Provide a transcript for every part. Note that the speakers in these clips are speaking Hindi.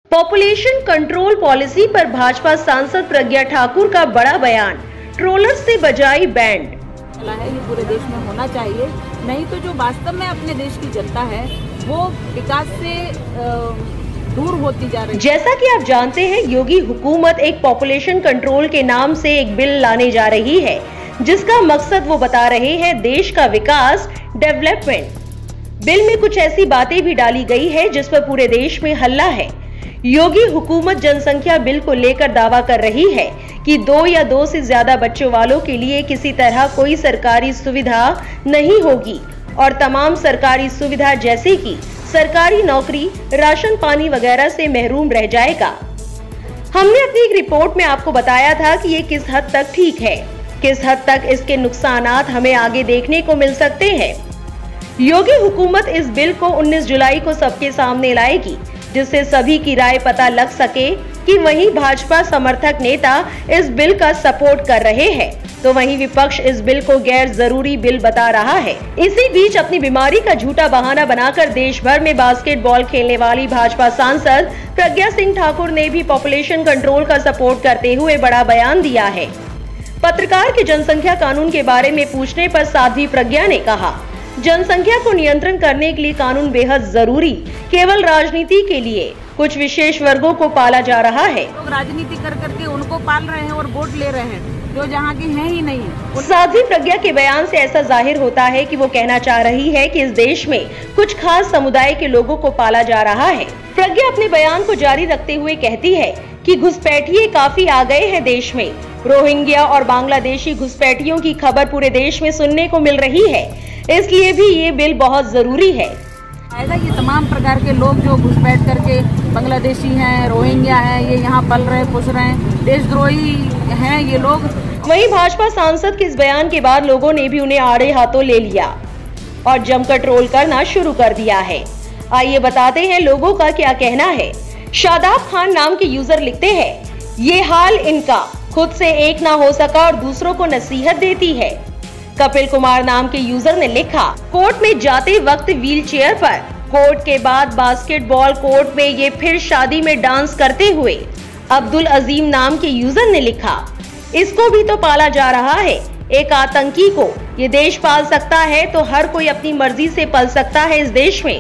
पॉपुलेशन कंट्रोल पॉलिसी पर भाजपा सांसद प्रज्ञा ठाकुर का बड़ा बयान, ट्रोलर्स से बजाई बैंड। है ये पूरे देश में होना चाहिए, नहीं तो जो वास्तव में अपने देश की जनता है वो विकास से दूर होती जा रही है। जैसा कि आप जानते हैं, योगी हुकूमत एक पॉपुलेशन कंट्रोल के नाम से एक बिल लाने जा रही है, जिसका मकसद वो बता रहे हैं देश का विकास, डेवलपमेंट। बिल में कुछ ऐसी बातें भी डाली गई है जिस पर पूरे देश में हल्ला है। योगी हुकूमत जनसंख्या बिल को लेकर दावा कर रही है कि 2 या 2 से ज्यादा बच्चों वालों के लिए किसी तरह कोई सरकारी सुविधा नहीं होगी और तमाम सरकारी सुविधा जैसे कि सरकारी नौकरी, राशन पानी वगैरह से महरूम रह जाएगा। हमने अपनी एक रिपोर्ट में आपको बताया था कि ये किस हद तक ठीक है, किस हद तक इसके नुकसानात हमें आगे देखने को मिल सकते हैं। योगी हुकूमत इस बिल को 19 जुलाई को सबके सामने लाएगी, जिससे सभी की राय पता लग सके कि वहीं भाजपा समर्थक नेता इस बिल का सपोर्ट कर रहे हैं तो वहीं विपक्ष इस बिल को गैर जरूरी बिल बता रहा है। इसी बीच अपनी बीमारी का झूठा बहाना बनाकर देश भर में बास्केटबॉल खेलने वाली भाजपा सांसद प्रज्ञा सिंह ठाकुर ने भी पॉपुलेशन कंट्रोल का सपोर्ट करते हुए बड़ा बयान दिया है। पत्रकार के जनसंख्या कानून के बारे में पूछने पर साध्वी प्रज्ञा ने कहा, जनसंख्या को नियंत्रण करने के लिए कानून बेहद जरूरी, केवल राजनीति के लिए कुछ विशेष वर्गों को पाला जा रहा है। लोग राजनीति कर करके उनको पाल रहे हैं और वोट ले रहे हैं जो जहाँ की है ही नहीं। साध्वी प्रज्ञा के बयान से ऐसा जाहिर होता है कि वो कहना चाह रही है कि इस देश में कुछ खास समुदाय के लोगों को पाला जा रहा है। प्रज्ञा अपने बयान को जारी रखते हुए कहती है कि घुसपैठिए काफी आ गए हैं देश में। रोहिंग्या और बांग्लादेशी घुसपैठियों की खबर पूरे देश में सुनने को मिल रही है, इसलिए भी ये बिल बहुत जरूरी है। ये तमाम प्रकार के लोग जो घुसपैठ करके बांग्लादेशी हैं, रोहिंग्या हैं, ये यहाँ पल रहे पुस रहे हैं, देशद्रोही हैं ये लोग। वहीं भाजपा सांसद के इस बयान के बाद लोगों ने भी उन्हें आड़े हाथों ले लिया और जमकर ट्रोल करना शुरू कर दिया है। आइए बताते हैं लोगों का क्या कहना है। शादाब खान नाम के यूजर लिखते हैं, ये हाल इनका, खुद से एक ना हो सका और दूसरों को नसीहत देती है। कपिल कुमार नाम के यूजर ने लिखा, कोर्ट में जाते वक्त व्हील चेयर पर, कोर्ट के बाद बास्केटबॉल कोर्ट में ये फिर शादी में डांस करते हुए। अब्दुल अजीम नाम के यूजर ने लिखा, इसको भी तो पाला जा रहा है, एक आतंकी को ये देश पाल सकता है तो हर कोई अपनी मर्जी से पल सकता है इस देश में।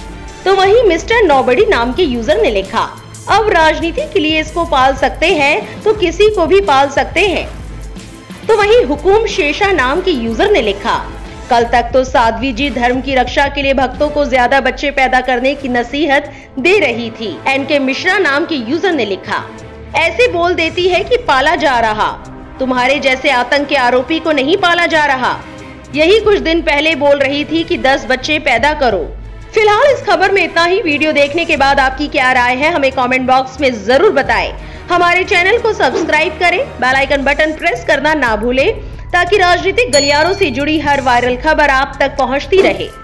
तो वहीं मिस्टर नोबडी नाम के यूजर ने लिखा, अब राजनीति के लिए इसको पाल सकते हैं तो किसी को भी पाल सकते हैं। तो वहीं हुकुम शेषा नाम के यूजर ने लिखा, कल तक तो साध्वी जी धर्म की रक्षा के लिए भक्तों को ज्यादा बच्चे पैदा करने की नसीहत दे रही थी। एनके मिश्रा नाम के यूजर ने लिखा, ऐसे बोल देती है कि पाला जा रहा, तुम्हारे जैसे आतंक के आरोपी को नहीं पाला जा रहा। यही कुछ दिन पहले बोल रही थी कि 10 बच्चे पैदा करो। फिलहाल इस खबर में इतना ही। वीडियो देखने के बाद आपकी क्या राय है हमें कमेंट बॉक्स में जरूर बताएं। हमारे चैनल को सब्सक्राइब करें, बेल आइकन बटन प्रेस करना ना भूलें ताकि राजनीतिक गलियारों से जुड़ी हर वायरल खबर आप तक पहुंचती रहे।